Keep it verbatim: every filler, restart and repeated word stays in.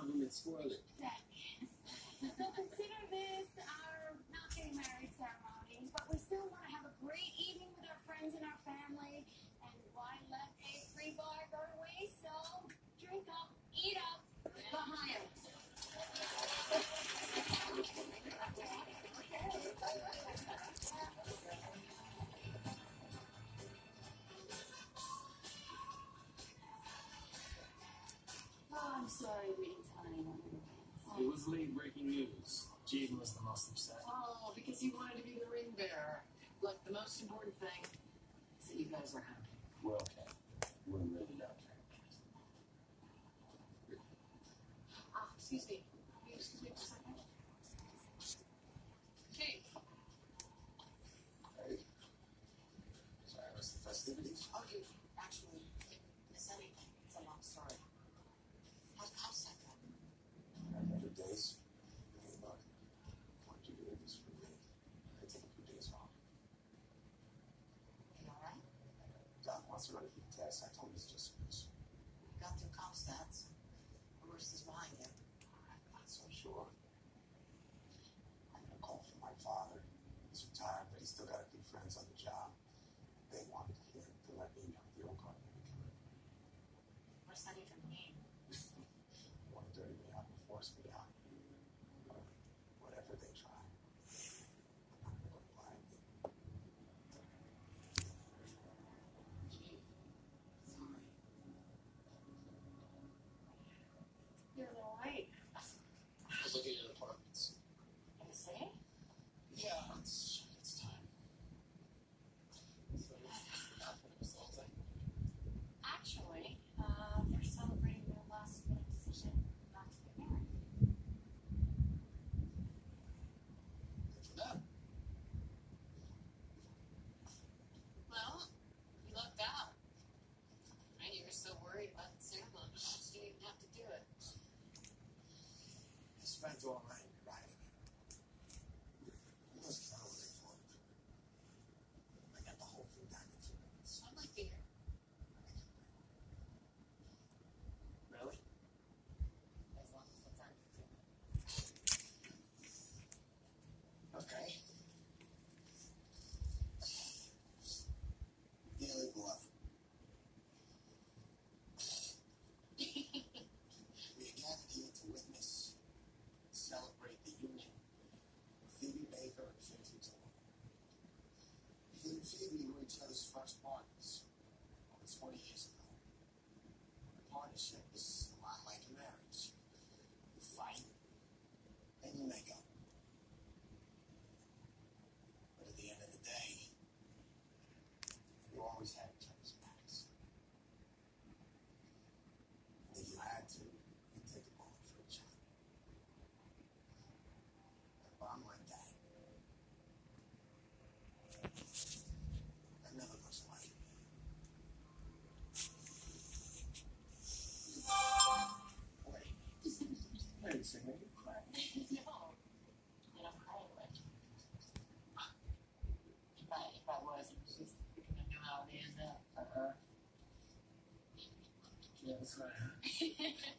compliment spoiled it. So consider this our not getting married ceremony, but we still want to have a great evening with our friends and our family. And why let a free bar go to waste? So drink up, eat up, behind. Oh, I'm sorry we didn't tell anyone. It was late breaking news. Jaden was the most upset. Oh, because he wanted to be the ring bearer. Look, the most important thing is that you guys are happy. We're okay. We're really okay. Ah, excuse me. Will you excuse me for a second? Hey. Hey. Sorry, I missed the festivities. Oh, you actually miss anything. It's a long story. How, how's that go? Hundred days. Hey, look. I want you to do this for me. I take a few days off. You alright? Doc wants to run a few tests. I told him it's just this. Got through Comstats. The worst is behind you. I'm not so sure. I got a call from my father. He's retired, but he's still got a few friends on the job. They wanted him to let me know the old guard would be coming. What's that even mean? They want to dirty me out and force me out. But whatever they try, I'm not going to lie. Gee, sorry. You're a little late. I was looking at apartments. In the city? Yeah, it's, it's time. So, not for the results, I Actually, uh, they're celebrating their last minute decision not to get married. good for them. Well, you lucked out. And you were so worried about the ceremony, you didn't even have to do it. I spent all night arriving here. You must know what they thought. I got the whole thing done in two minutes. I'd like to hear. Really? As long as it's on. Okay. Daily bluff. We are gathered here to witness, celebrate the union of Phoebe Baker and Phoebe Tour. Phoebe and Phoebe were each other's first partners over twenty years ago. The partnership is a lot like a marriage. You fight, and you make up. But at the end of the day, you always had each other's backs. And if you had to, you'd take a bullet for each other. But I'm like that. That never goes away. Wait. Wait a second. You crying? No. And I'm crying like if I, if I was, it was just because I knew how it ended up. Uh-huh. Yeah, that's right.